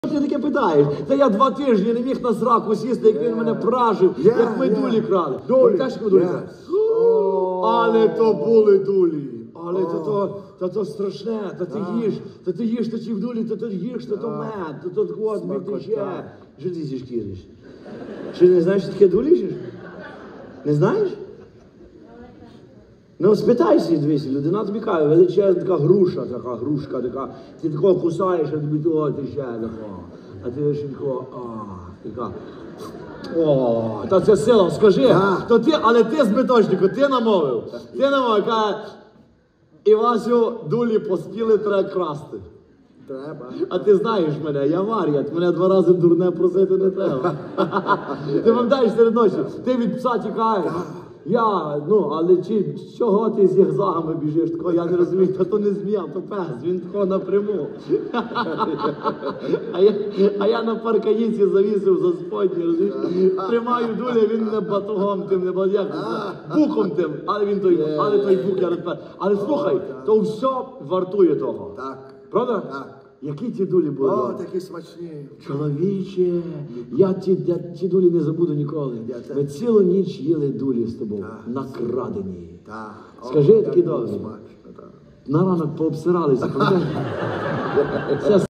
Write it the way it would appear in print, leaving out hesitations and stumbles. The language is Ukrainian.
Ти таке питаєш? Та я 2 тижні не міг на сраку сісти, як він мене пражив, як ми дулі крали. Пам'ятаєш, як ми дулі крали? Але то були дулі. Але то страшне, та ти їш, та ті в дулі, та ти їш, та то мед, та то от мій тече. Що ти зі шкіриш? Що не знаєш, що таке дулі їш? Не знаєш? Ну, спитайся, дивись, людина тобі каже, величезна така грушка, така, ти такого кусаєш, а тобі того тече, такого. А ти ще такого, така. О, та це сила, скажи, то ти, але ти збиточнику, ти намовив, каже, Івасю, дулі поспіли, треба красти. Треба. А ти знаєш мене, я вар'ят, мене 2 рази дурне просити не треба. Ти пам'ятаєш серед ночі, ти від пса тікаєш. Але чого ти з зігзагами біжиш? Такого, я не розумію, то не змія, то пес, він такого напряму. А я на паркаїці завісив за сподні, розумієш? Тримаю дулі, він не батогом тим, не буком тим, але той бук я розпер. Але слухай, то все вартує того. Так. Правда? Так. Які ті дулі були? О, такі смачні. Чоловіче, я ті дулі не забуду ніколи. Ми цілу ніч їли дулі з тобою, накрадені. Так. Скажи, такі добрі. Смачно, так. На ранок пообсиралися.